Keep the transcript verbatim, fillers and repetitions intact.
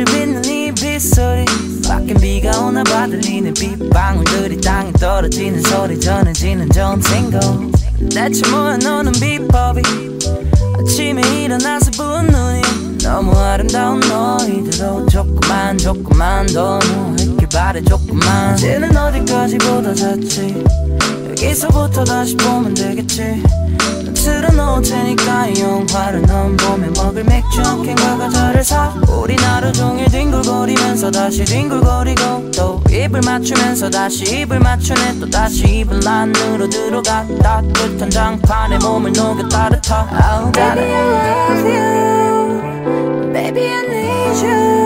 빗는 이 빗소리 밖엔 비가 오나 봐 들리는 빗방울들이 땅에 떨어지는 소리 전해지는 점생고 대체 뭐야 너는 비법이 아침에 일어나서 부은 눈이 너무 아름다운 너희들도 조금만 조금만 더 누워있길 바래 조금만 이제는 어디까지 보다 잤지 여기서부터 다시 보면 되겠지 난 틀어놓을 테니까 이 영화를 넌 보며 먹을 맥주 한 캔과 과자를 사 우린 하루 종일 뒹굴거리면서 다시 뒹굴거리고 또 입을 맞추면서 다시 입을 맞추네 또 다시 입을 안으로 들어가 따뜻한 장판에 몸을 녹여 따뜻하 oh, Baby I love you Baby I need you